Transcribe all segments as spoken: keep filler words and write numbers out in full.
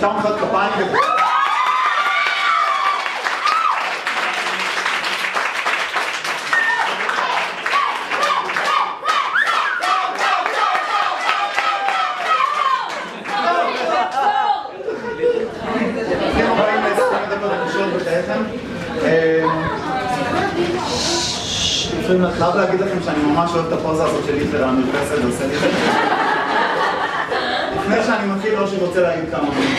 אפשר מחיאות כפיים ו... אני חייב להגיד לכם שאני ממש אוהב את הפוזה הזאת של היטלר המרפסת, זה עושה לי זה. לפני שאני מתחיל, לא שרוצה להגיד כמה מילים.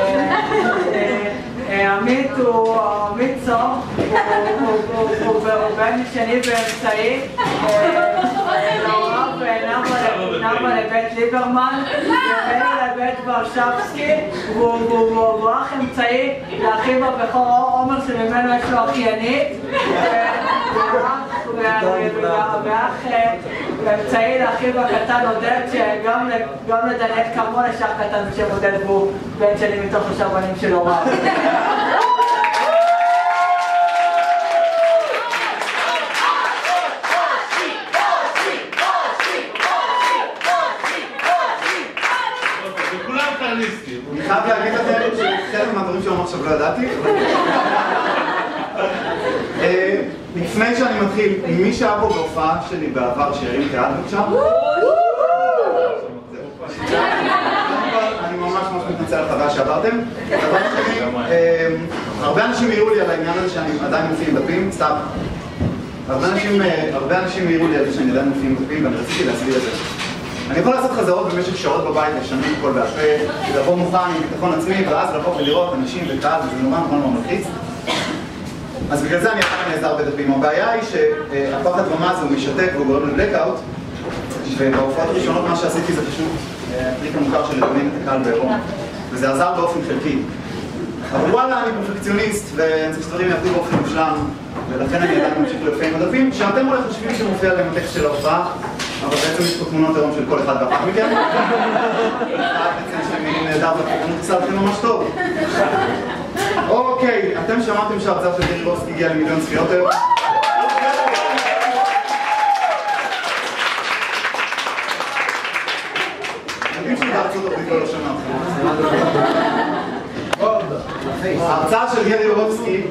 עמית הוא עמית צור, הוא בן שני באמצעי, להוריו נאמה לבית ליברמן, ובן לבית ורשבסקי, והוא אח אמצעי לאחיו הבכור עומר שממנו יש לו אחיינית, ואח אמצעי לאחיו הקטן עודד, שגם לדלת כמוה לשאר קטן בשם עודד, והוא בן שני מתוך שלושה בנים של הוריו. אני חייב להגיד לכם שחלק מהדברים שלנו עכשיו לא ידעתי. לפני שאני מתחיל, מי שהיה פה בהופעה שלי בעבר שירים כעד בבקשה? אני ממש ממש מתנצל על החוויה שעברתם. דבר שני, הרבה אנשים העירו לי על העניין הזה שאני עדיין מופיע עם דפים, סתם. הרבה אנשים העירו לי על זה שאני עדיין מופיע עם דפים ואני רציתי להסביר את זה. אני יכול לעשות חזרות במשך שעות בבית, לשנים כל בעפה, לבוא מוכן עם ביטחון עצמי, ואז לבוא ולראות אנשים וקהל, וזה נורא נורא נורא מלחיץ. אז בגלל זה אני עכשיו נעזר בדפים. הבעיה היא שהפחד במה הזה הוא משתק והוא גורם לבלקאוט, ובהופעות הראשונות מה שעשיתי זה פשוט הטריק המוכר של לדמיין את הקהל בעירום, וזה עזר באופן חלקי. אבל וואלה, אני פרפקציוניסט, ואני צריך שדברים יעבדו באופן מושלם, ולכן אני עדיין ממשיך להופיע עם הדפים, שאתם אולי חושבים שמופיע להם הטקסט של ההופעה, אבל בעצם יש פה תמונות היום של כל אחד ואחת מכם. בעצם שאני מילים נהדר וכיוונות עושה לכם ממש טוב. אוקיי, אתם שמעתם שההרצאה של גירי רובסקי הגיעה למיליון צפיות היום? יודעים שבארצות הברית לא שמע אתכם. ההרצאה של גירי רובסקי,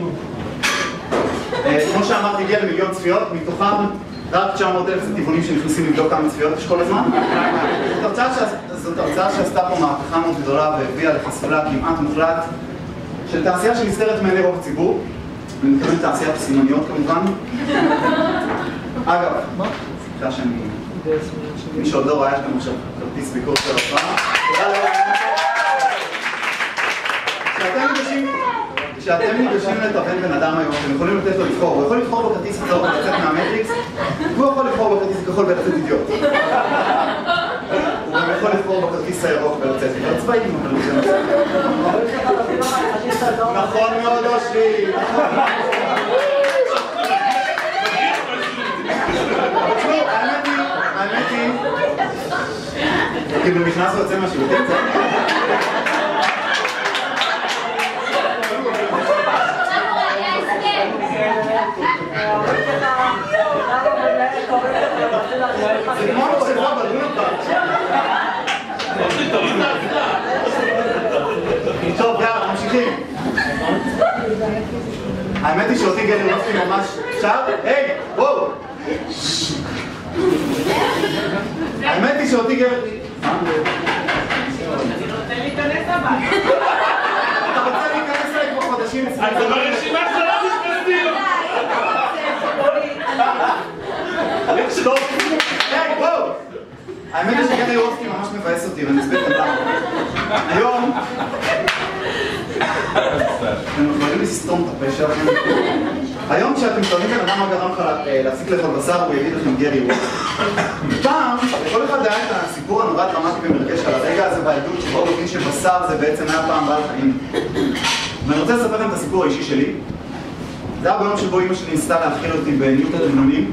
כמו שאמרתי, הגיעה למיליון צפיות, מתוכם רק תשע מאות אלף זה טבעונים שנכנסים לבדוק כמה צפיות יש כל הזמן. זאת הרצאה שעשתה פה מהפכה מאוד גדולה והביאה לחשיפה כמעט מוחלט של תעשייה שנסתרת מעיני רוב הציבור. אני מתכוון תעשיית הסימניות כמובן. אגב, סליחה שאני... מי שעוד לא ראה, יש גם עכשיו כרטיס ביקור של ההופעה. כשאתם ניגשים לתוון בן אדם היום, אתם יכולים לתת לו לבחור. הוא יכול לבחור בכרטיס הצהוב ולצאת מהמטריקס, והוא יכול לבחור בכרטיס כחול ולצאת אידיוט. הוא גם יכול לבחור בכרטיס הירוק ולצאת אידיוט צבעים, אבל הוא זה נושא. נכון מאוד, אושרי. האמת היא, כאילו נכנס ויוצא מהשירותים, זה? זה כמו מחשבה בלונה. טוב, יאללה, ממשיכים. האמת היא שאותי גירי רובסקי ממש... אפשר? היי, וואו! האמת היא שאותי גירי... מה? אני רוצה להיכנס הבא. אתה רוצה להיכנס אליי כמו חודשים? אז זה ברשימה שלא מתכנסים! טוב, היי, וואו! האמת היא שגירי רובסקי ממש מבאס אותי, ואני אסביר את למה. היום... אתם יכולים לסתום את הפה שלכם. היום כשאתם שואלים בן אדם מה גרם לך להפסיק לאכול בשר, הוא יגיד לכם גירי רובסקי. פעם, לכל אחד היה את הסיפור הנורא דרמטי ומרגש על הרגע הזה בעדות, שבו הוא מבין שבשר זה בעצם היה פעם בעל חיים. ואני רוצה לספר לכם את הסיפור האישי שלי. זה היה ביום שבו אמא שלי ניסתה להאכיל אותי בניוטון תמנונים.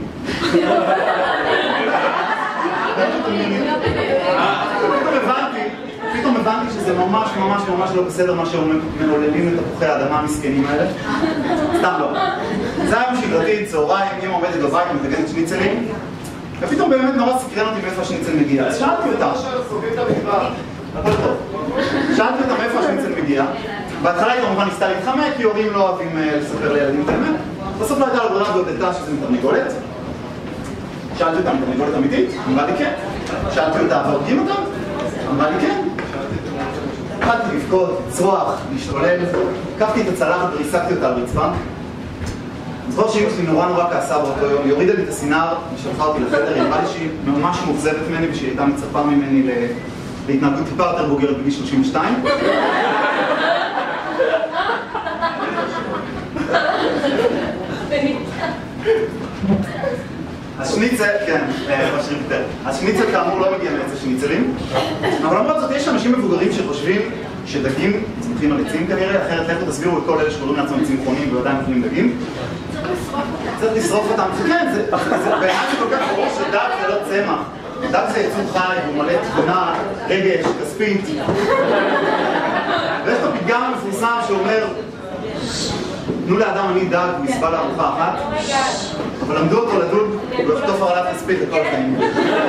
פתאום הבנתי שזה ממש ממש ממש לא בסדר מה שמעוללים את תפוחי האדמה המסכנים האלה. סתם לא. זה היה שגרתי, צהריים, אמא עומדת בבית, מתגנת שניצלים, ופתאום באמת נורא סקרן אותי מאיפה השניצל מגיע. אז שאלתי אותה. הכל טוב. שאלתי אותה מאיפה השניצל מגיע. הגיע. בהתחלה היא כמובן ניסתה להתחמק, כי הורים לא אוהבים לספר לילדים את האמת. בסוף לא הייתה לה ברירה והודתה שזה מתרנגולת. שאלתי אותה, מתרנגולת אמיתית? אמרה לי כן. שאלתי אותה, והורגים אותה? אמרה לי כן. התחלתי לבכות, לצרוח, להשתולל, לקחתי את הצלחת וריסקתי אותה על רצפה. אני זוכר שאמא שלי נורא נורא כעסה באותו יום, היא הורידה לי את הסינר, היא שלחה אותי לחדר, היא אמרה לי שהיא ממש מאוכזבת ממני ושהיא הייתה מצפה ממני להתנהגות טיפה יותר בוגרת בגיל שלושים ושתיים. השניצל, כן, השניצל כאמור לא מגיע מעץ השניצלים, אבל למרות זאת יש אנשים מבוגרים שחושבים שדגים צמחים על עצים כנראה, אחרת לכו תסבירו את כל אלה שקוראים לעצמם צמחונים ועדיין אוכלים דגים. צריך לשרוף אותם, כן, בעיניי זה כל כך ברור שדג זה לא צמח. דג זה יצור חי, הוא מלא תכונה, רגש, כספית. ויש לו פתגם המפורסם שאומר תנו לאדם אני דג, הוא יסבל לארוחה אחת, אבל למדו אותו לדוד, הוא יחטוף הרעלת כספית לכל החיים.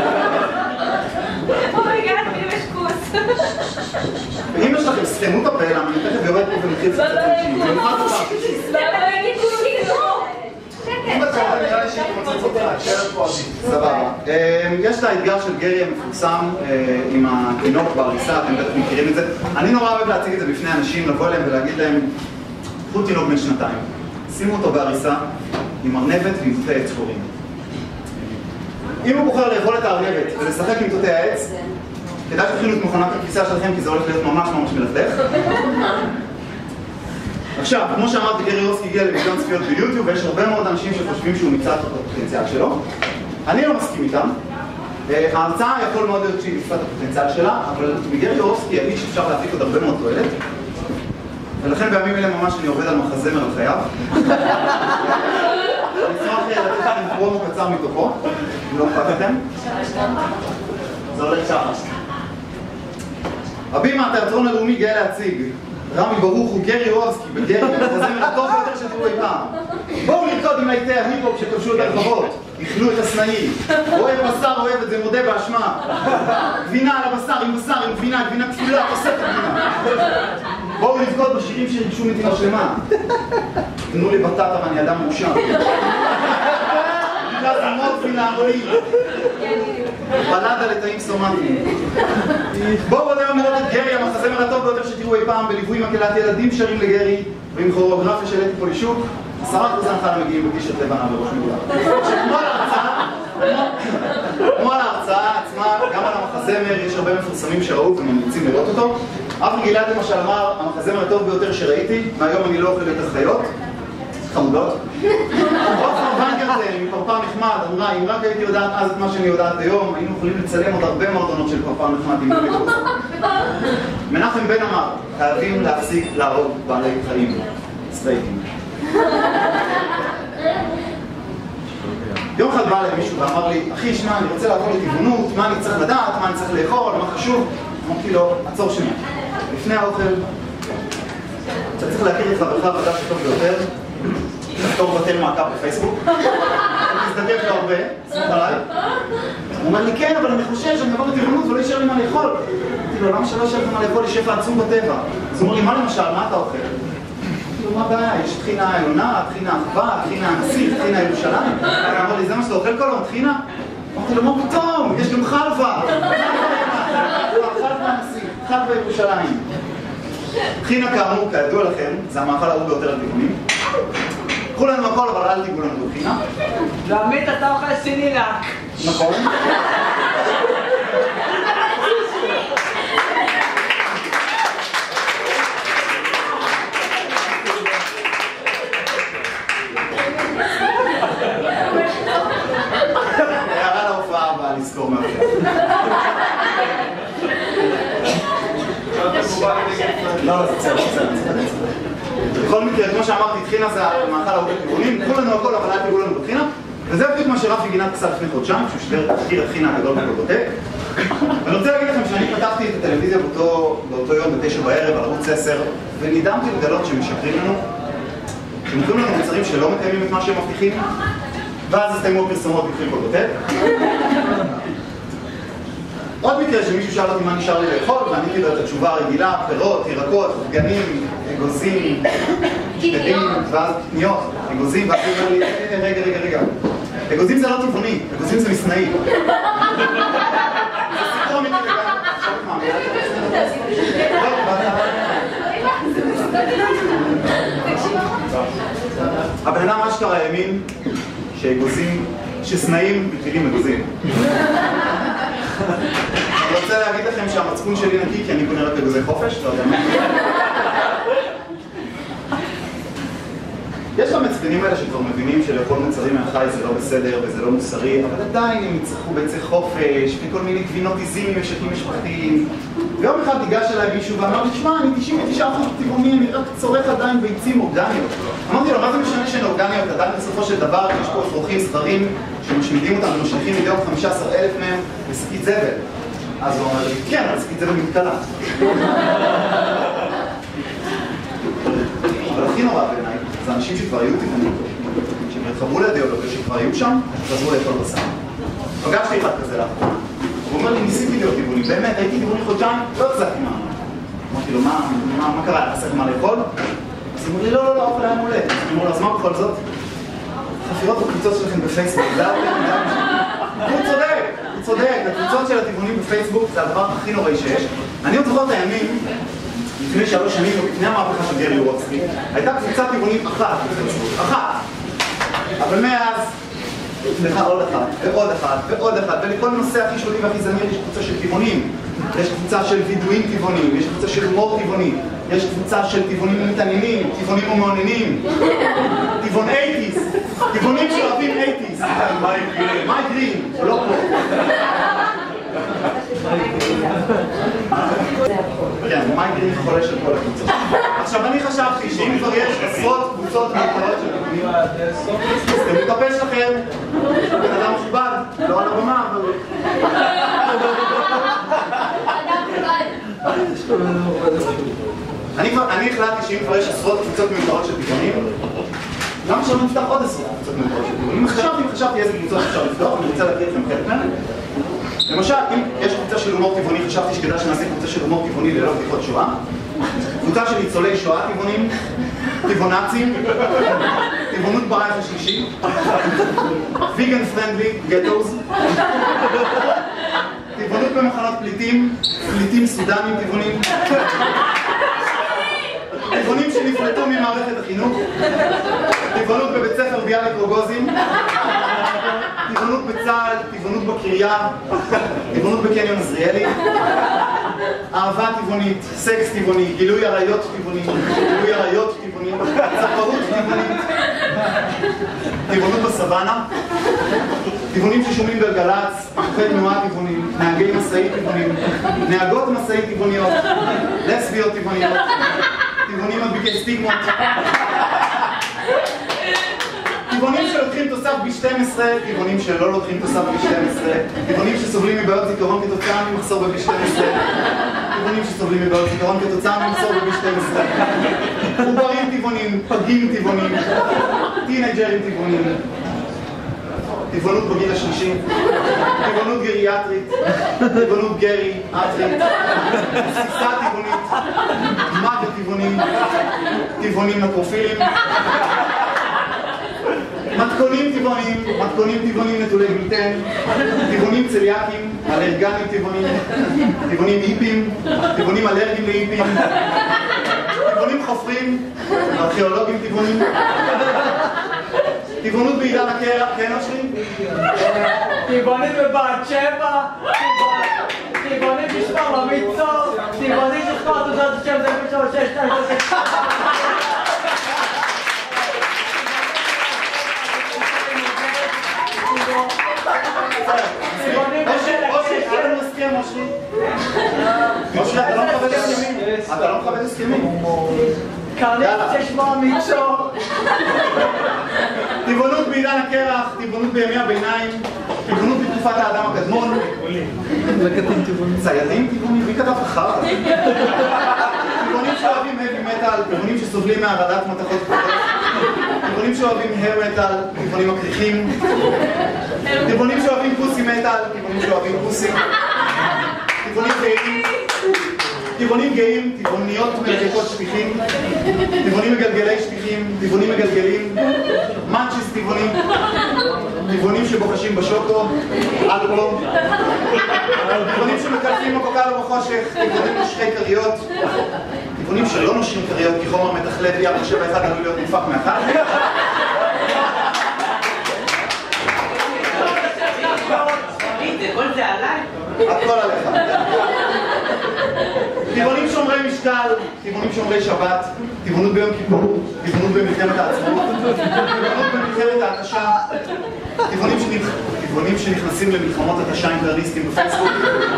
אומייגאד, אם יש כוס. ואם יש לכם סתמו את הפה, למה אני תכף יורד פה ומתחיל קצת אישי. זה נוכל דבר אישי. אם אתה אומר, נראה לי שהיא מוצאת אותה להקשרת פה עדיף. סבבה. יש את האתגר של גרי המפורסם עם התינוק בעריסה, אתם בטח מכירים את זה. אני נורא אוהב להציג את זה בפני אנשים, לבוא אליהם ולהגיד להם קחו תינוק בן שנתיים, שימו אותו בעריסה עם ארנבת ועם תותי עץ שחורים. אם הוא בוחר לאכול את הארנבת ולשחק עם תותי העץ, כדאי שתכינו את מכונת הכביסה שלכם כי זה הולך להיות ממש ממש מלכלך. עכשיו, כמו שאמרתי, גרי יורסקי הגיע למיליון צפיות ביוטיוב ויש הרבה מאוד אנשים שחושבים שהוא מיצה את הפוטנציאל שלו. אני לא מסכים איתם. ההרצאה יכול מאוד להיות שהיא מיצה את הפוטנציאל שלה, אבל מגרי יורסקי האיש אפשר להפיק עוד הרבה מאוד תועלת. ולכן בימים אלה ממש אני עובד על מחזמר על חייו. אני אשמח לתת לכם פרומו קצר מתוכו, אם לא אכפת. זה הולך שעה. הבימה, התיאטרון הלאומי גאה להציג. רמי ברוך הוא גרי יורסקי בגרי, המחזמר הטוב ביותר שתראו אי פעם. בואו נרקוד עם להיטי ההיפ-הופ שכבשו את הרחובות, איכלו את הסנאי. אוהב בשר, אוהב את זה, מודה באשמה. גבינה על הבשר, עם בשר, עם גבינה, גבינה כפולה, תוספת גבינה. בואו לבגוד בשירים שריגשו מדינה שלמה. תנו לי בטטה ואני אדם מאושר. בגלל זה מורפין להרולים. בלדה לתאים סומטיים. בואו עוד היום לראות את גרי, המחזמר הטוב ביותר שתראו אי פעם, בליווי מקהלת ילדים שרים לגרי, ועם כוריאוגרפיה של אתי פולישוק, עשרה אחוז הנחה מגיעים בטישרט לבנה בראש מגולה. שכמו על ההרצאה, כמו על ההרצאה עצמה, גם על המחזמר, יש הרבה מפורסמים שראו וממליצים לראות אותו. אברי גלעד למשל אמר, המחזמר הטוב ביותר שראיתי, מהיום אני לא אוכל יותר חיות. חמודות. עופרה ונגרטן, מפרפר נחמד, אמרה, אם רק הייתי יודעת אז את מה שאני יודעת היום, היינו יכולים לצלם עוד הרבה מאוד עונות של פרפר נחמד עם בלי תוצאה. מנחם בן אמר, חייבים להפסיק להרוג בעלי חיים. סטייקים. יום אחד בא אליי מישהו ואמר לי, אחי, שמע, אני רוצה לעבור לטבעונות, מה אני צריך לדעת, מה אני צריך לאכול, מה חשוב? אמרתי לו, עצור שנייה. לפני האוכל, אתה צריך להכיר את חברך בדף הטוב ביותר, תכתוב בטל מעקב בפייסבוק, תזדקף לו הרבה, סמוך עליי. הוא אומר לי, כן, אבל אני חושב שאני אעבור לטבעונות ולא יישאר לי מה לאכול. אמרתי לו, למה שלא יישאר לי מה לאכול? יש שפע עצום בטבע. אז הוא אומר לי, מה למשל, מה אתה אוכל? מה הבעיה? יש תחינה העיונה, תחינה אחווה, תחינה הנשיא, תחינה ירושלים. הוא אמר לי, זה מה שאתה אוכל כל היום, תחינה? אמרתי לו, מה פתאום? יש גם חלבה! חלבה הנשיא, חלבה ירושלים. תחינה כאמור, כידוע לכם, זה המאכל האהוב ביותר על טבעונים. קחו לנו הכל, אבל אל תיגעו לנו בחינה. ועמית, אתה אוכל סיני רק. נכון. הערה להופעה הבאה, לזכור מהפעם. לא, זה בסדר, בסדר. בכל מקרה, כמו שאמרתי, תחינה זה המאכל האהוב בכיוונים, תנו לנו הכל, אבל אל תיגעו לנו בתחינה. וזה בדיוק מה שרפי גינת עשה לפני חודשיים, שהוא שידר תחקיר התחינה הגדול בקולבוטק. ואני רוצה להגיד לכם שאני פתחתי את הטלוויזיה באותו יום בתשע בערב על ערוץ עשר, ונדהמתי לגלות שמשקרים לנו, שמוכרים לנו מוצרים שלא מקיימים את מה שהם מבטיחים, ואז הסתיימו הפרסומות בתחיל קולבוטק. עוד מקרה שמישהו שאל אותי מה נשאר לי לאכול, ועניתי לו את התשובה הרגילה, פירות, ירקות, דגנים, אגוזים, שקדים, ואז קטניות, אגוזים, ואז הוא אומר לי, רגע, רגע, רגע. אגוזים זה לא טבעוני, אגוזים זה מסנאי. זה סיפור אמיתי לגמרי. הבן אדם אשכרה האמין שאגוזים, שסנאים מפילים אגוזים. אני רוצה להגיד לכם שהמצפון שלי נקי כי אני קונה רק אגוזי חופש, לא יודע מה. יש למצפנים האלה שכבר מבינים שלאכול מוצרים מהחי זה לא בסדר וזה לא מוסרי, אבל עדיין הם יצטרכו ביצי חופש וכל מיני גבינות עיזים עם משקים משפחתיים. ויום אחד ניגש אליי מישהו ואמר לי, שמע, אני תשעים ותשעה אחוז טבעוני, אני רק צורך עדיין ביצים אורגניות. אמרתי לו, מה זה משנה שהן אורגניות? עדיין בסופו של דבר יש פה אפרוחים זכרים שמשמידים אותם ומשליכים מדי יום חמישה עשר אלף מהם לשקית זבל. אז הוא אומר לי, כן, אבל שקית זבל מתקלה. אבל הכי נורא בעיניי, זה אנשים שכבר היו טבעונים, שהם התחברו לאידיאולוגיה שכבר היו שם, חזרו לאכול בשר. פגשתי אחד כזה לאחרונה. הוא אומר לי, ניסיתי להיות טבעוני, באמת, הייתי טבעוני חודשיים, לא החזקתי מה. אמרתי לו, מה קרה, חסר מה לאכול? אז אמרו לי, לא, לא, לא, האוכל היה מעולה. אמרו לו, אז מה בכל זאת? חפירות בקבוצות שלכם בפייסבוק, זה הרבה מאוד. הוא צודק, הוא צודק, הקבוצות של הטבעונים בפייסבוק זה הדבר הכי נוראי שיש. אני עוד זוכר את הימים, לפני שלוש שנים, לפני המהפכה של גרי וורצקי, הייתה קבוצה טבעונית אחת בפייסבוק, אחת. אבל מאז, סליחה, עוד אחת, ועוד אחת, ועוד אחת, ולכל נושא הכי שולי והכי זמיר יש קבוצה של טבעונים. יש קבוצה של וידואים טבעונים, יש קבוצה של הומור טבעוני, יש קבוצה של טבעונים מתעניינים, טבעונים ומעוננים, טבעון אייטיז, טבעונים שאוהבים אייטיז. מייק גרין. מייק גרין, הוא לא פה. כן, מייק גרין חולה של כל הקבוצות. עכשיו אני חשבתי שאם כבר יש עשרות קבוצות מיוחדות של טבעונים, זה מתאפס לכם, בן אדם מכובד, לא על הבמה, אבל... אני החלטתי שאם כבר יש עשרות קבוצות מיוחדות של טבעונים, למה שלא נפתח עוד עשרות קבוצות מיוחדות של טבעונים? חשבתי, חשבתי איזה קבוצות אפשר לפתוח, אני רוצה להגיד לכם חלק מהן. למשל, אם יש קבוצה של הומור טבעוני, חשבתי שכדאי שנעשה קבוצה של הומור טבעוני ללא בדיחות שואה. קבוצה של ניצולי שואה טבעונים, טבעונצים, טבעונות ברייך השלישי, ויגן פרנדלי, גטוז, טבעונות במחנות פליטים, פליטים סודנים טבעונים, טבעונים שנפלטו ממערכת החינוך, טבעונות בבית ספר ביאליק רוגוזין, טבעונות בצה"ל, טבעונות בקריה, טבעונות בקניון עזריאלי, אהבה טבעונית, סקס טבעוני, גילוי עריות טבעוני, גילוי עריות טבעוני, צפרות טבעונית, טבעונות בסוואנה, טבעונים ששומעים גלגלצ, עורכי תנועה טבעונים, נהגי מסעית טבעונים, נהגות מסעית טבעוניות, לסביות טבעוניות, טבעונים מדביקי סטיגמות, טבעונים שלוקחים תוסף בי שתים עשרה, טבעונים שלא לוקחים תוסף בי שתים עשרה, טבעונים שסובלים מבעיות זיכרון כתוצאה ממחסור ב-בי שתים עשרה, טבעונים שסובלים מבעיות זיכרון כתוצאה ממחסור ב-בי שתים עשרה, עוברים טבעונים, פגים טבעונים, טינג'רים טבעונים, טבעונות בגיל השלישי, טבעונות גריאטרית, טבעונות גרי, אטרית, סיסה טבעונית, מוות טבעונים, טבעונים לפרופילים, מתכונים טבעונים, מתכונים טבעונים נטולי גלוטן, טבעונים צליאקים, אלרגנים טבעונים, טבעונים היפים, טבעונים אלרגיים להיפים, טבעונים חופרים, ארכיאולוגים טבעונים, טבעונות בעידן הקרח, כן אושרי? טבעונים בבת שבע, טבעונים בשמר במצור, טבעונים בשמר תעודת השם זה בשלוש שש שתיים שלוש אושרי, אתה לא מסכים, אושרי? אושרי, אתה לא מכבד הסכמים? אתה לא מכבד הסכמים? קרנית ששמע מצור. טבעונות בעידן הקרח, טבעונות בימי הביניים, טבעונות בתקופת האדם הקדמון. ציידים טבעונים? מי כתב לך? טבעונים שאוהבים heavy metal, טבעונים שסובלים מהרעדת מתכות פתות, טבעונים שאוהבים hair metal, טבעונים מקריחים, טבעונים שאוהבים פוסי metal, טבעונים שאוהבים פוסי. טבעונים גאים, טבעונים גאים, טבעוניות מלקקות שפיכים, טבעונים מגלגלי שפיכים, טבעונים מגלגלים, מנצ'יס טבעונים, טבעונים שבוחשים בשוקו, אלכוהול, טבעונים שמקלפים הקוקה בחושך, טבעונים נושכי קריות, טבעונים שלא נושכים קריות כי חומר מתחלף יחד שבע אחד עלול להיות מופק מאחד. כל זה עליי? הכל עליך. טבעונים שומרי משקל, טבעונים שומרי שבת, טבעונות ביום כיפור, טבעונות במלחמת העצמאות, טבעונות במלחמת ההתשה, טבעונים שנכנסים למלחמות התשה עם קרניסטים בפייסבוק.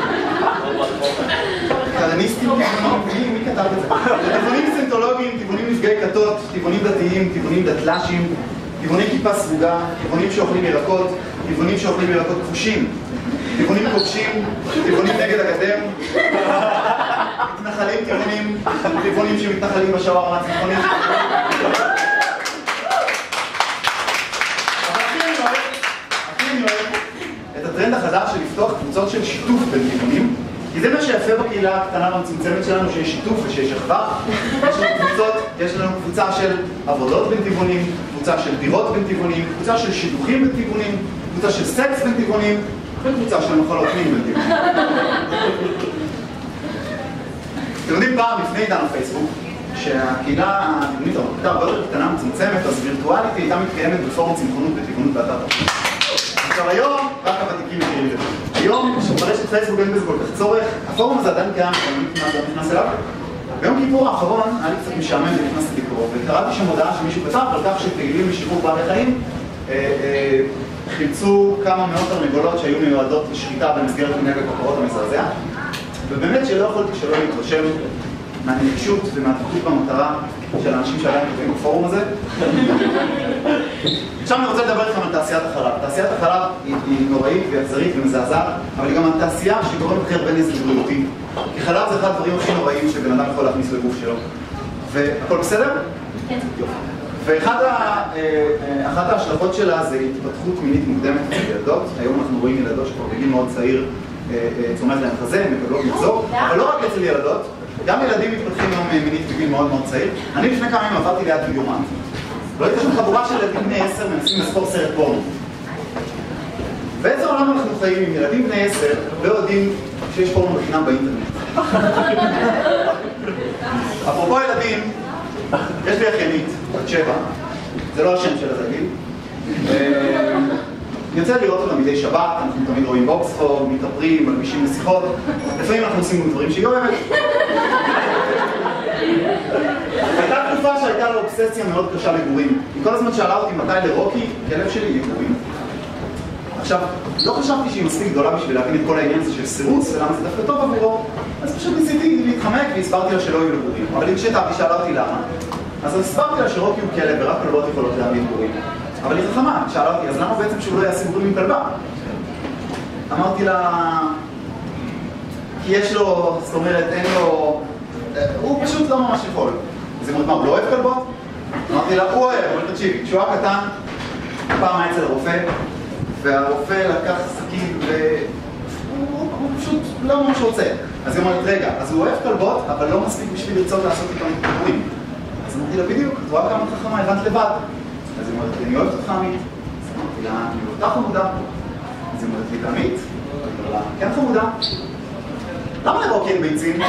קרניסטים? מי כתב את זה? טבעונים סנטולוגיים, טבעונים נפגעי כתות, טבעונים דתיים, טבעונים דתל"שים, טבעוני כיפה סרוגה, טבעונים שאוכלים ירקות, טבעונים שאוכלים ירקות כחושים, טבעונים כובשים, טבעונים נגד הגדר, מתנחלים טבעונים, טבעונים שמתנחלים בשווארמה הצפונית. אבל הכי אני אוהב, הכי אני אוהב את הטרנד החדש של לפתוח קבוצות של שיתוף בין טבעונים, כי זה מה שיפה בקהילה הקטנה והמצומצמת שלנו, שיש שיתוף ושיש אחווה. יש לנו קבוצות, יש לנו קבוצה של עבודות בין טבעונים, קבוצה של דירות בין טבעונים, קבוצה של שידוכים בין טבעונים, קבוצה של סקס בין טבעונים, וקבוצה של מחלות מין בין טבעונים. אתם יודעים פעם לפני עידן הפייסבוק, שהקהילה הטבעונית הייתה הרבה יותר קטנה ומצומצמת, אז וירטואלית הייתה מתקיימת בפורום צמחונות וטבעונות באתר טבעונות. עכשיו היום, רק הוותיקים מכירים את זה. היום, כשברשת פייסבוק אין בזה כל כך צורך, הפורום הזה עדיין קיים, אני נכנס אליו. ביום כיפור האחרון היה לי קצת משעמם ונכנסתי לקרוא, וקראתי שם הודעה שמישהו כתב על כך שפעילים לשיווק בעלי חיים חילצו כמה מאות תרנגולות שהיו מיועדות לשחיטה במסגרת נגד הכותרות המזעזע, ובאמת שלא יכולתי שלא להתרשם מהנגישות ומהתפקוד במטרה של האנשים שעדיין כותבים בפורום הזה. עכשיו אני רוצה לדבר איתכם על תעשיית החלב. תעשיית החלב היא, היא נוראית ואכזרית ומזעזעת, אבל היא גם התעשייה שגורמת הכי הרבה נזק בריאותי. כי חלב זה אחד הדברים הכי נוראים שבן אדם יכול להכניס לגוף שלו. והכל בסדר? כן. ואחת ההשלכות שלה זה התפתחות מינית מוקדמת של ילדות. היום אנחנו רואים ילדות שכבר בגיל מאוד צעיר צומח להם חזה, מקבלות מחזור, אבל לא רק אצל ילדות, גם ילדים מתפתחים היום מינית בגיל מאוד מאוד צעיר. אני לפני כמה ימים עברתי ליד וידאומן. לא הייתה שם חבורה של ילדים בני עשר מנסים לספור סרט פורנו. באיזה עולם אנחנו חיים עם ילדים בני עשר לא יודעים שיש פורנו בחינם באינטרנט. אפרופו ילדים, יש לי אחיינית, בת שבע, זה לא השם של התרגיל. אני רוצה לראות אותה מדי שבת, אנחנו תמיד רואים באוקספורד, מתאפרים, מלבישים לשיחות, לפעמים אנחנו עושים דברים שהיא אוהבת. הייתה תקופה שהייתה לו אובססיה מאוד קשה לגורים. היא כל הזמן שאלה אותי מתי לרוקי, כלב שלי, יהיה גורים. עכשיו, לא חשבתי שהיא מספיק גדולה בשביל להבין את כל העניין הזה של סירוס ולמה זה דווקא טוב עבורו, אז פשוט ניסיתי להתחמק והסברתי לה שלא יהיו לגורים. אבל היא כשתאבי שאלה אותי למה, אז הסברתי לה שרוקי הוא כלב ורק כלבות יכולות להביא גורים. אבל היא חכמה, שאלה אותי, אז למה בעצם שהוא לא יעשה גורים עם כלבה? אמרתי לה, כי יש לו, זאת אומרת, אין לו, הוא פשוט לא ממש יכול. אז היא אומרת, מה, הוא לא אוהב כלבות? אמרתי לה, הוא אוהב, אבל תקשיבי, כשהוא היה קטן, פעם היה אצל הרופא, והרופא לקח סכין והוא פשוט לא ממש רוצה. אז היא אומרת, רגע, אז הוא אוהב כלבות, אבל לא מספיק בשביל לרצות לעשות איתם גורים. אז אמרתי לה, בדיוק, את רואה כמה חכמה, הבנת לבד. אז היא אומרת, אני אוהבת אותך עמית. אז אמרתי לה, אני אותך חמודה. אז היא אומרת לי, עמית? אני אומר לה, כן חמודה. למה לרוקי אין ביצים?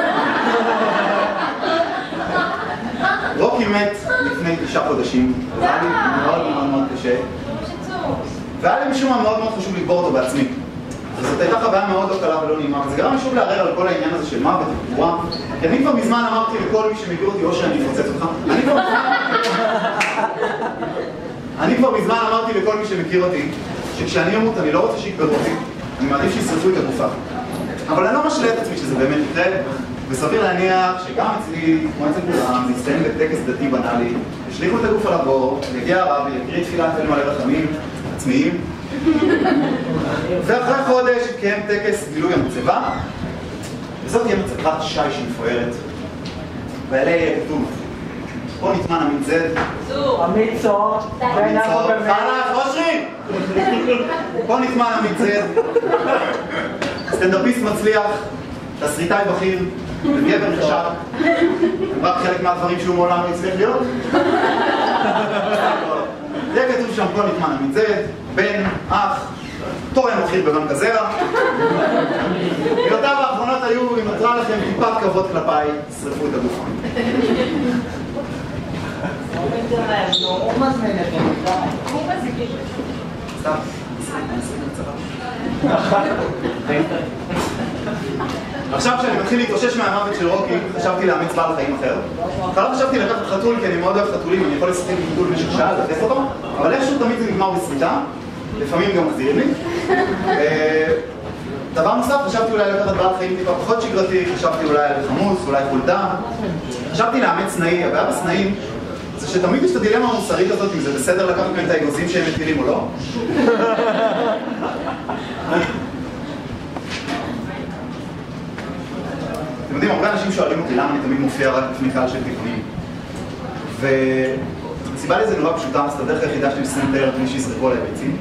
רוקי מת לפני תשעה חודשים, וזה היה לי מאוד מאוד מאוד קשה. והיה לי משום מה מאוד מאוד חשוב לקבור אותו בעצמי. וזאת הייתה חוויה מאוד לא קלה ולא נעימה, וזה גרם משוב לערער על כל העניין הזה של מוות וקבורה. כי אני כבר מזמן אמרתי לכל מי שמכיר אותי, או שאני אפוצץ אותך, אני כבר אני כבר מזמן אמרתי לכל מי שמכיר אותי, שכשאני אמות אני לא רוצה שיקברו אותי, אני מעדיף שישרפו את הגופה. אבל אני לא משלה את עצמי שזה באמת יקרה, וסביר להניח שגם אצלי, כמו אצל כולם, זה יסתיים בטקס דתי בנאלי, ישליחו את הגוף על הבור, יגיע הרב ויקריא תפילת אל מלא רחמים עצמיים, ואחרי חודש יתקיים טקס גילוי המצבה, וזאת תהיה מצבת שי שמפוארת, ועליה יהיה כתוב, פה נטמן עמית זד, עמית צור, עמית צור, חלק, ראשי! פה נטמן עמית זד, סטנדאפיסט מצליח, תסריטאי בכיר, וגבר נחשב, רק חלק מהדברים שהוא מעולם לא יצליח להיות. זה כתוב שם כל נקמן המצד, בן, אח, תורם בכיר בבנק הזרע. מילותיו האחרונות היו, אם נותרה לכם טיפת כבוד כלפיי, שרפו את הדוכן. הוא מזמין לכם. הוא מזמין. סתם, עכשיו כשאני מתחיל להתאושש מהמוות של רוקי, חשבתי לאמץ בעל חיים אחר. אחר חשבתי לקחת חתול, כי אני מאוד אוהב חתולים, אני יכול לשחק עם חתול במשך שעה, לתף אותו, אבל איכשהו תמיד זה נגמר בסריטה, לפעמים גם מחזירים לי. דבר נוסף, חשבתי אולי לקחת בעל חיים טיפה פחות שגרתי, חשבתי אולי על חמוס, אולי חולדה. חשבתי לאמץ נאי, הבעיה בסנאים זה שתמיד יש את הדילמה המוסרית הזאת, אם זה בסדר לקחת מהם את האגוזים שהם מטילים או לא. אתם יודעים, הרבה אנשים שואלים אותי למה אני תמיד מופיע רק לפני קהל של תיכונים. והסיבה לזה נורא פשוטה, אז את הדרך היחידה שלי לסיים תאר את מי שיזרקו עליי ביצים.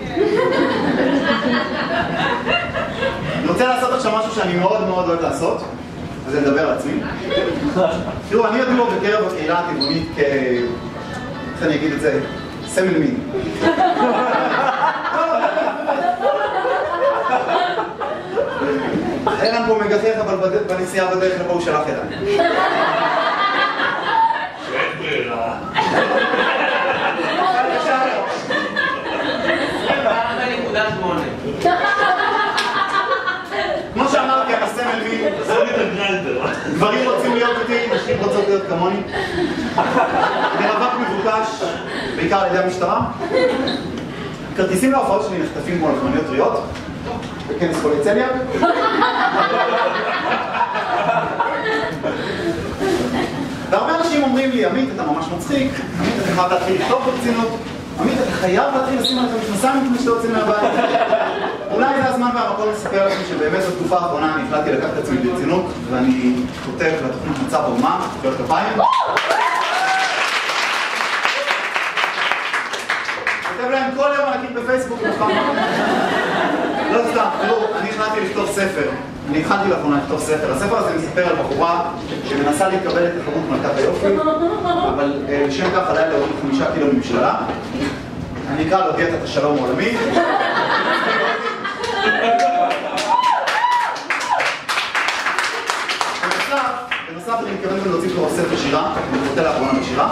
אני רוצה לעשות עכשיו משהו שאני מאוד מאוד אוהב לעשות, וזה לדבר על עצמי. תראו, אני ידוע בקרב הקהילה הטבעונית כ... איך אני אגיד את זה? סמל מין. אילן פה מגחך, אבל בנסיעה בדרך לפה הוא שלח ידיים. אין ברירה. כמו שאמרתי, על הסמל מין, גברים רוצים להיות איתי, נשים רוצות להיות כמוני. מרווק מבוקש, בעיקר על ידי המשטרה. כרטיסים להופעות שלי נחטפים כמו לחמניות טריות. בכנס קוליצליאק. והרבה אנשים אומרים לי, עמית, אתה ממש מצחיק, עמית, אתה חייב להתחיל לכתוב ברצינות, עמית, אתה חייב להתחיל לשים עליך מכנסיים לפני שאתה יוצאים מהבית. אולי זה הזמן והמקום לספר לכם שבאמת בתקופה האחרונה אני החלטתי לקחת את עצמי ברצינות, ואני כותב לתוכנית מצב אומה, כפיות כפיים. כותב להם כל יום ענקים בפייסבוק ומוכן. לא סתם, תראו, אני החלטתי לכתוב ספר. אני התחלתי לאחרונה לכתוב ספר. הספר הזה מספר על בחורה שמנסה להתקבל לתחרות מלכת היופי, אבל לשם כך עליי להוריד חמישה קילו ממשללה. אני אקרא לו דיאטת השלום העולמי. בנוסף, אני מתכוון גם להוציא כבר ספר שירה, אני רוצה לאחרונה בשירה.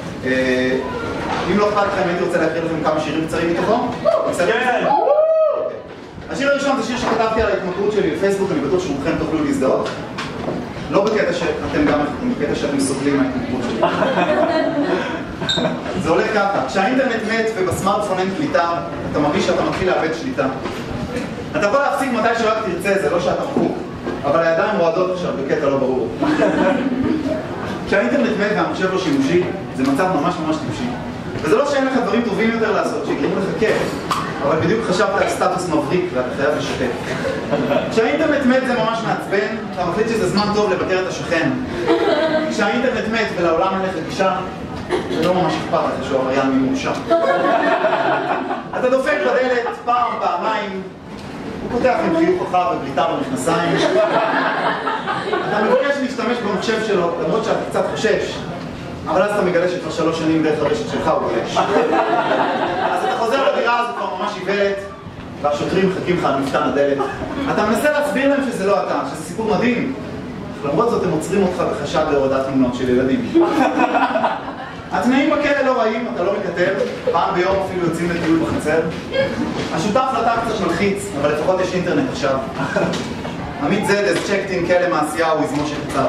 אם לא אכפת לכם, הייתי רוצה להקריא לכם כמה שירים קצרים מתוכו. כן! השיר הראשון זה שיר שכתבתי על ההתמכרות שלי לפייסבוק, אני בטוח שרובכם תוכלו להזדהות. לא בקטע שאתם גם מחכים, בקטע שאתם סובלים מההתמכרות שלי. זה הולך ככה, כשהאינטרנט מת ובסמארטפון אין קליטה, אתה מרגיש שאתה מתחיל לאבד שליטה. אתה יכול להפסיק מתי שרק תרצה, זה לא שאתה מחוק, אבל הידיים רועדות עכשיו בקטע לא ברור. כשהאינטרנט מת והמחשב לא שימושי, זה מצב ממש ממש טיפשי. וזה לא שאין לך דברים טובים יותר לעשות, שיגרמו לך כיף, אבל בדיוק חשבת על סטטוס מבריק ואתה חייב לשתף. כשהאינטרנט מת זה ממש מעצבן, אתה מחליט שזה זמן טוב לבקר את השכן. כשהאינטרנט מת ולעולם אין לך גישה, זה לא ממש אכפת לך שהוא עבריין ממורשע. אתה דופק בדלת פעם, פעמיים, הוא פותח עם חיוך רחב ובליטה במכנסיים. אתה מבקש להשתמש במחשב שלו, למרות שאתה קצת חושש, אבל אז אתה מגלה שכבר שלוש שנים דרך הרשת שלך הוא גולש. אז אתה חוזר לדירה הזו כבר ממש עיוורת, והשוטרים מחכים לך על מפתן הדלת. אתה מנסה להסביר להם שזה לא אתה, שזה סיפור מדהים. למרות זאת הם עוצרים אותך בחשד להורדת תמונות של ילדים. התנאים בכלא לא רעים, אתה לא מקטר, פעם ביום אפילו יוצאים לטיול בחצר. השותף לתא קצת מלחיץ, אבל לפחות יש אינטרנט עכשיו. עמית זדס, צ'קטין, כלא מעשיהו, יזמו שחצר.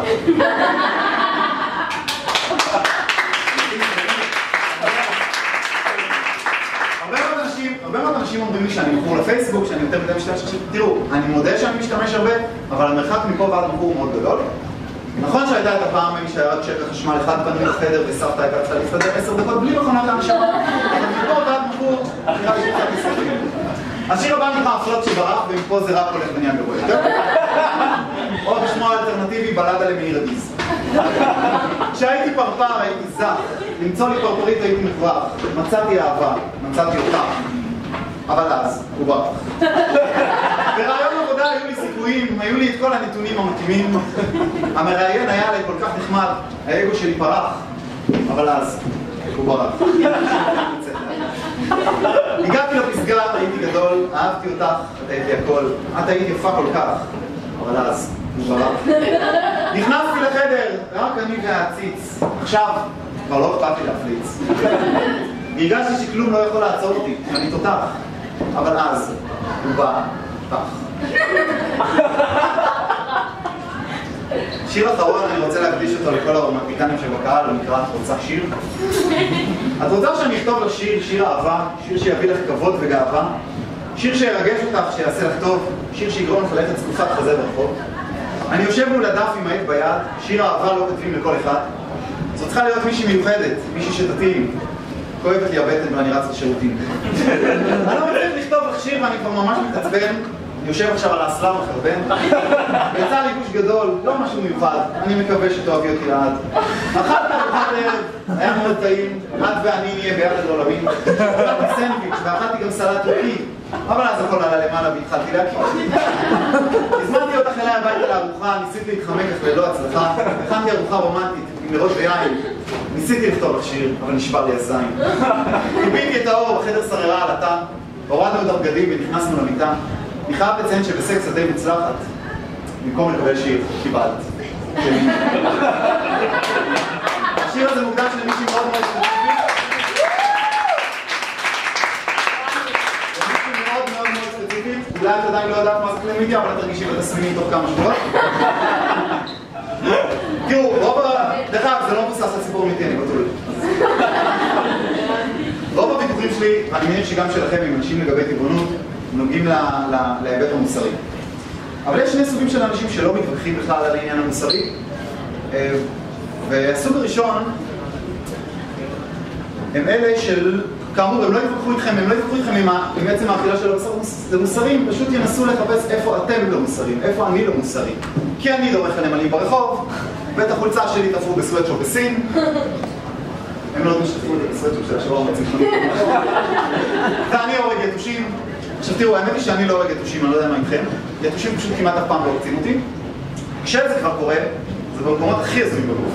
הרבה מאוד אנשים אומרים לי שאני מכור לפייסבוק, שאני יותר מדי משתמש עכשיו. תראו, אני מודה שאני משתמש הרבה, אבל המרחק מפה ועד מכור מאוד גדול. נכון שהייתה את הפעם שהיה רק שקע חשמל אחד פנוי לחדר וסבתא הייתה צריכה להסתדר עשר דקות בלי מכונת ההנשמה, אבל מפה ועד מכור נראה לי שקצת מסתכלים. השיר הבא נקרא הפלוט שברח, ומפה זה רק הולך ונהיה גרוע יותר. או בשמו האלטרנטיבי בלדה למאיר אדיס. כשהייתי פרפר הייתי זך, למצוא לי פרפרית הייתי מברח, מצאתי אהבה, מצאתי אותה, אבל אז הוא ברח. ברעיון עבודה היו לי סיכויים גלויים, היו לי את כל הנתונים המתאימים. המראיין היה עליי כל כך נחמד, האגו שלי פרח, אבל אז הוא ברח. הגעתי לפסגה, הייתי גדול, אהבתי אותך, את הייתי הכל, את היית יפה כל כך, אבל אז הוא ברח. נכנסתי לחדר, רק אני והעציץ. עכשיו, כבר לא אכפת לי להפליץ. והרגשתי שכלום לא יכול לעצור אותי, אני תותח. אבל אז הוא בא, פח. שיר אחרון, אני רוצה להקדיש אותו לכל הרומנטיקנים שבקהל, הוא נקרא את רוצה שיר. את רוצה שאני אכתוב לך שיר, שיר אהבה, שיר שיביא לך כבוד וגאווה, שיר שירגש אותך, שיעשה לך טוב, שיר שיגרום לך ללכת זקופת חזה ברחוב. אני יושב מול הדף עם העט ביד, שיר אהבה לא כותבים לכל אחד. זאת צריכה להיות מישהי מיוחדת, מישהי שתתאים. כואבת לי הבטן ואני רץ לשירותים. אני לא מצליח לכתוב לך שיר ואני כבר ממש מתעצבן. אני יושב עכשיו על האסלה מחרבן. יצא לי גוש גדול, לא משהו מיוחד. אני מקווה שתאהבי אותי לעד. אכלת ארוחת ערב, היה מאוד טעים. את ואני נהיה ביחד לעולמים. אכלתי סנדוויץ' ואכלתי גם סלט טורקי. אבל אז הכל עלה למעלה והתחלתי להקים. הזמנתי אותך אליי הביתה לארוחה, ניסיתי להתחמק אך ללא הצלחה. הכנתי ארוחה רומנטית עם מראש ויין. ניסיתי לכתוב לך שיר, אבל נשבר לי הזין. קיביתי את האור, בחדר שררה על התא. הורדנו את הבגדים ונכנסנו למיטה. אני חייב לציין שבסקס די מוצלחת. במקום לקבל שיר, קיבלת. השיר הזה מוקדש למישהי מאוד מאוד ספציפית. למישהי מאוד מאוד מאוד ספציפית. אולי את עדיין לא יודעת מה זה קלמידיה, אבל את תרגישי בתסמינים תוך כמה שבועות. תראו, רוב ה... דרך אגב, זה לא מבוסס על סיפור אמיתי, אני בטוח. רוב הוויכוחים שלי, אני מניח שגם שלכם עם אנשים לגבי טבעונות, נוגעים להיבט המוסרי. אבל יש שני סוגים של אנשים שלא מתווכחים בכלל על העניין המוסרי. והסוג הראשון הם אלה של, כאמור, הם לא יתווכחו איתכם, הם לא יתווכחו איתכם עם בעצם האכילה של הבשר למוסרים, פשוט ינסו לחפש איפה אתם לא מוסרים, איפה אני לא מוסרי. כי אני דורך על נמלים ברחוב, ואת החולצה שלי תפרו בסוואטשופ בסין. הם לא משתפו את הסוואטשופ של השבוע מצליחים. ואני הורג יתושים. עכשיו תראו, האמת היא שאני לא הורג יתושים, אני לא יודע מה איתכם. יתושים פשוט כמעט אף פעם לא רוצים אותי. כשזה כבר קורה, זה במקומות הכי הזויים בגוף.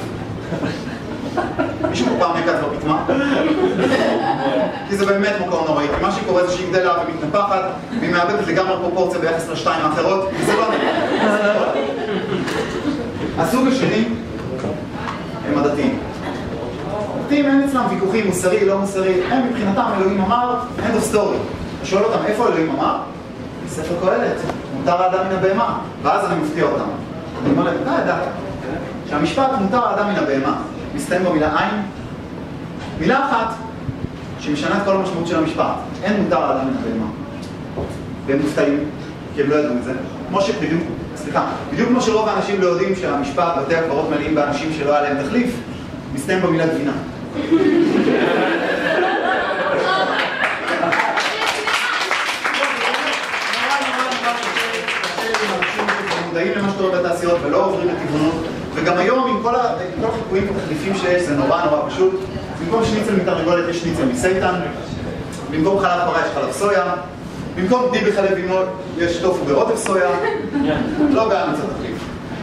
מישהו פה פעם נקט בפתמה? כי זה באמת מקום נוראי. כי מה שקורה זה שהיא גדלה ומתנפחת, והיא מאבדת לגמרי פרופורציה ביחס לשתיים האחרות, וזה לא נראה. הסוג השני הם הדתיים. הדתיים אין אצלם ויכוחים מוסרי, לא מוסרי. הם מבחינתם אלוהים אמר, end of story. אתה שואל אותם, איפה אלוהים אמר? ספר קהלת, מותר האדם מן הבהמה. ואז אני מפתיע אותם. אני אומר להם, אתה ידעת שהמשפט מותר האדם מן הבהמה מסתיים במילה עין. מילה אחת שמשנה את כל המשמעות של המשפט. אין מותר האדם מן הבהמה. והם מופתעים, כי הם לא ידעו את זה. כמו שבדיוק, סליחה, בדיוק כמו שרוב האנשים לא יודעים שהמשפט בתי הקברות מלאים באנשים שלא היה להם תחליף, מסתיים במילה גבינה. מודעים למה שקורה בתעשיות ולא עוברים לטבעונות, וגם היום עם כל החיקויים והתחליפים שיש זה נורא נורא פשוט. במקום שניצל מתרנגולת יש שניצל מסייטן, במקום חלב פרה יש חלב סויה, במקום גדי בחלב אימו יש טופו ברוטב סויה. לא בעיה מצא תחליף.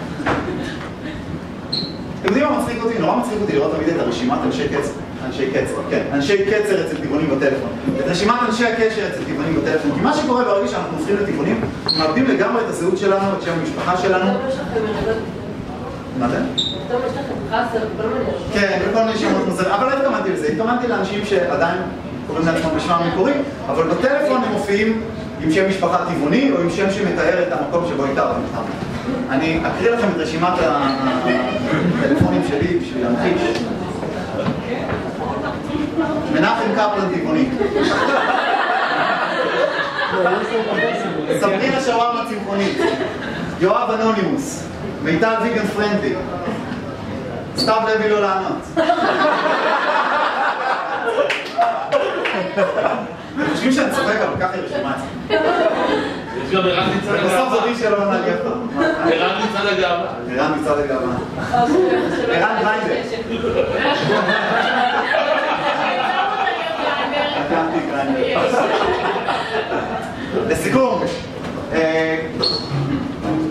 אתם יודעים מה מצחיק אותי? נורא מצחיק אותי לראות תמיד את הרשימת אנשי קצר, אנשי קצר, כן, אנשי קצר אצל טבעונים בטלפון. את רשימת אנשי הקשר אצל טבעונים בטלפון. כי מה שקורה ברגע שאנחנו הופכים לטבעונים, מאבדים לגמרי את הזהות שלנו, את שם המשפחה שלנו. מה זה? פתאום יש לכם חסר, כל מיני. כן, וכל מיני שמות מוזרים. אבל לא התכוונתי לזה. התכוונתי לאנשים שעדיין קוראים לעצמם בשמם המקורי, אבל בטלפון הם מופיעים עם שם משפחה טבעוני או עם שם שמתאר את המקום שבו התארתם אותם. אני אקריא לכם את רשימת הטלפונים שלי בשביל להמחיש. מנחם קפלן טבעוני. סברינה שווארמה צמחונית. יואב אנונימוס. מיטל ויגן פרנדלי. סתיו לוי לא לענות. אני חושבים שאני צוחק, אבל ככה היא רשימה אצלי. יש גם ערן מצד הגאווה. בסוף זאתי שלא עונה לי אף פעם. ערן מצד הגאווה. ערן מצד הגאווה. ערן גריינדר. לקחתי גריינדר. לסיכום,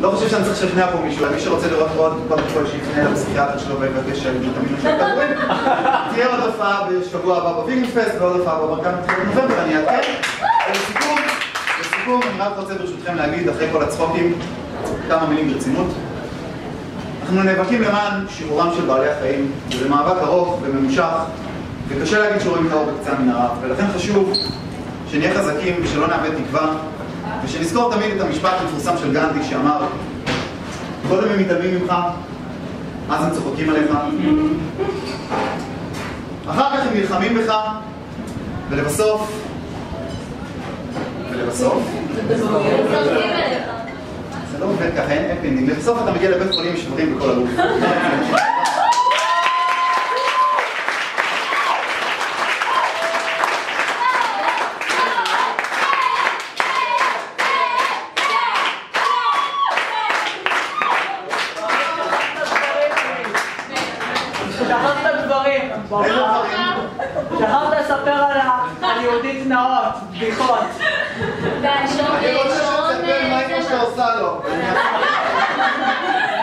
לשכנע פה מישהו, מי שרוצה לראות עוד קודם כל שיפנה לפסיכיאטר שלו ויבקש ויטמינים של כדורים. תהיה עוד הופעה בשבוע הבא בוויגן פסט ועוד הופעה בברקן בנובמבר, אני אעדכן. לסיכום, לסיכום, אני רק רוצה ברשותכם להגיד אחרי כל הצחוקים כמה מילים ברצינות. אנחנו נאבקים למען שחרורם של בעלי החיים, וזה מאבק ארוך וממושך, וקשה להגיד שרואים את האור בקצה המנהרה, ולכן חשוב שנהיה חזקים ושלא נאבד תקווה, ושנזכור תמיד את המשפט המפורסם של גנדי שאמר, קודם הם מתעלמים ממך, אז הם צוחקים עליך, אחר כך הם נלחמים בך, ולבסוף, ולבסוף, זה לא עובד ככה, אין אפינדינג, לבסוף אתה מגיע לבית חולים משברים בכל הגוף. שכחת לספר על יהודית נאות, בדיחות. אני רוצה שתספר מה אימא שאתה עושה לו.